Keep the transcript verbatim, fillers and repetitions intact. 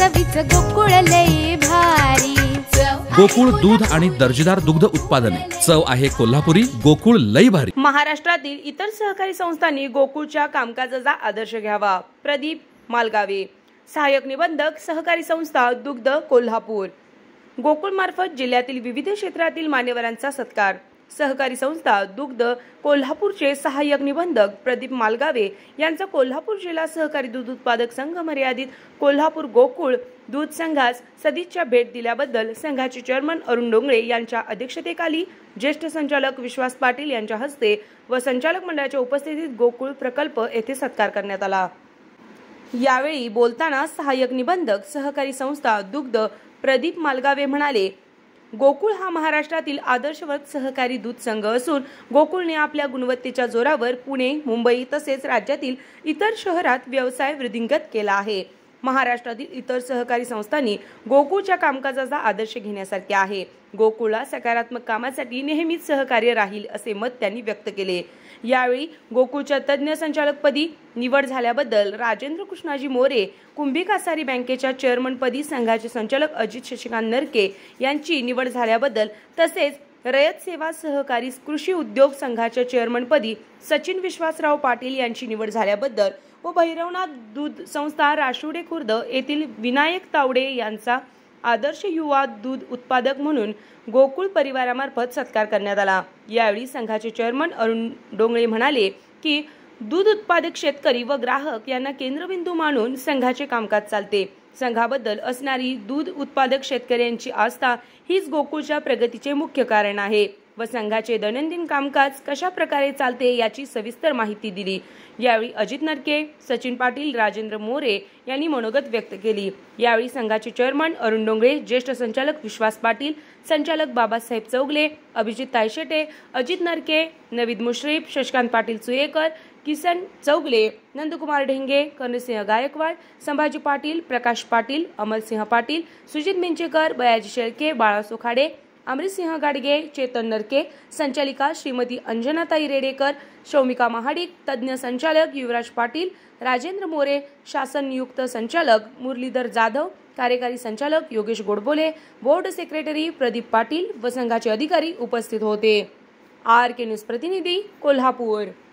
चवीच गोकुळ लई भारी। गोकुळ दूध आणि दर्जेदार दुग्ध उत्पादने, चव आहे कोल्हापुरी, गोकुळ लई भारी। महाराष्ट्रातील इतर सहकारी संस्थांनी गोकुळच्या कामकाजाचा आदर्श घ्यावा। प्रदीप मालगावे, सहाय्यक निबंधक, सहकारी संस्था दुग्ध, कोल्हापूर। गोकुळ मार्फत जिल्ह्यातील विविध क्षेत्रातील मान्यवरांचा सत्कार। सहकारी संस्था दुग्ध कोल्हापूरचे सहाय्यक निबंधक प्रदीप मालगावे यांचा कोल्हापूर जिल्हा सहकारी दूध उत्पादक संघ मर्यादित कोल्हापूर गोकुळ दूध संघास सदिच्छा भेट दिल्याबद्दल संघाचे चेअरमन अरुण डोंगळे यांच्या अध्यक्षतेखाली ज्येष्ठ संचालक विश्वास पाटील यांच्या हस्ते व संचालक मंडळाच्या उपस्थितीत गोकुळ प्रकल्प येथे सत्कार करण्यात आला। यावेळी बोलताना सहाय्यक निबंधक सहकारी संस्था दुग्ध प्रदीप मालगावे म्हणाले, गोकुळ हा महाराष्ट्रातील आदर्शवत सहकारी दूध संघ असून गोकुळने आपल्या गुणवत्तेच्या जोरावर पुणे, मुंबई तसेच राज्यातील इतर शहरात व्यवसाय वृद्धिंगत केला आहे। महाराष्ट्रातील इतर सहकारी संस्थांनी गोकुळच्या कामकाजाचा आदर्श घेण्यासारखे आहे। गोकुळला सकारात्मक कामासाठी नेहमीच सहकार्य राहील असे मत त्यांनी व्यक्त केले। यावेळी गोकुळच्या तज्ञ संचालकपदी निवड झाल्याबद्दल राजेंद्र कृष्णाजी मोरे, कुंभी कासारी बँकेच्या चेअरमनपदी संघाचे संचालक अजित शशिकांत नरके यांची निवड झाल्याबद्दल तसेच रयत सेवा सहकारी कृषी उद्योग संघाच्या चेअरमनपदी सचिन विश्वासराव पाटील यांची निवड झाल्याबद्दल व भैरवनाथ दूध संस्था राशिवडे खुर्द येथील विनायक तावडे यांचा आदर्श युवा दूध उत्पादक म्हणून गोकुळ परिवारामार्फत सत्कार करण्यात आला। यावेळी संघाचे चेअरमन अरुण डोंगळे म्हणाले की दूध उत्पादक शेतकरी व ग्राहक यांना केंद्रबिंदू मानून संघाचे कामकाज चालते। संघाबद्दल असणारी दूध उत्पादक शेतकऱ्यांची आस्था हीच गोकुळच्या प्रगतीचे मुख्य कारण आहे व संघाचे दैनंदिन कामकाज कशा प्रकारे चालते याची सविस्तर माहिती दिली। यावेळी अजित नरके, सचिन पाटील, राजेंद्र मोरे यांनी मनोगत व्यक्त केली। यावेळी संघाचे चेअरमन अरुण डोंगळे, ज्येष्ठ संचालक विश्वास पाटील, संचालक बाबासाहेब चौगले, अभिजित तायशेटे, अजित नरके, नवीद मुश्रीफ, शशिकांत पाटील सुयेकर, किसन चौगले, नंदकुमार ढेंगे, कर्णसिंह गायकवाड, संभाजी पाटील, प्रकाश पाटील, अमरसिंह पाटील, सुजित मिंचेकर, बयाजी शेळके, बाळा सोखाडे, अमृतसिंह गाडगे, चेतन नरके, संचालिका श्रीमती अंजनाताई रेडेकर, शौमिका महाडिक, तज्ञ संचालक युवराज पाटील, राजेंद्र मोरे, शासन नियुक्त संचालक मुरलीधर जाधव, कार्यकारी संचालक योगेश गोडबोले, बोर्ड सेक्रेटरी प्रदीप पाटील व संघाचे अधिकारी उपस्थित होते। आर के न्यूज प्रतिनिधी, कोल्हापूर।